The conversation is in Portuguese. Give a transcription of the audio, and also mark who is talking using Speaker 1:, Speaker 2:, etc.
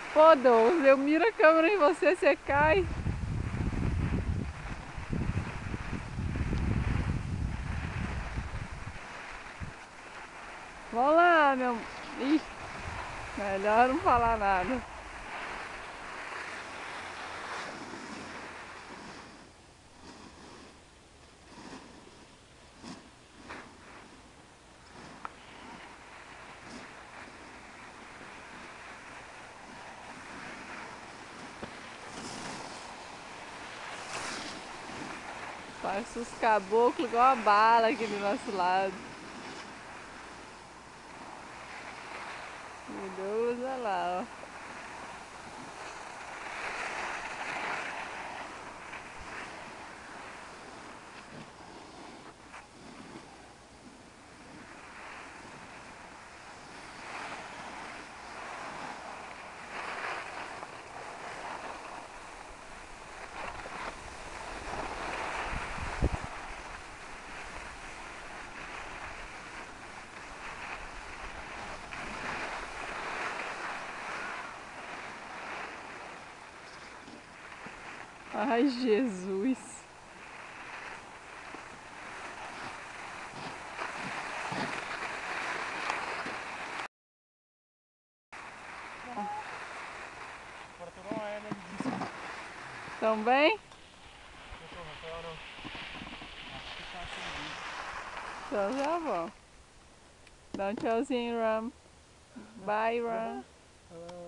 Speaker 1: Pô, Douglas, eu miro a câmera em você, você cai. Vamos lá, meu... Ih, melhor não falar nada. Parece os caboclos igual a bala aqui do nosso lado. E Douglas, olha lá, ó. Ai, Jesus. Tão bem? Então já vão. Dá um tchauzinho, Ram. Bye, Ram.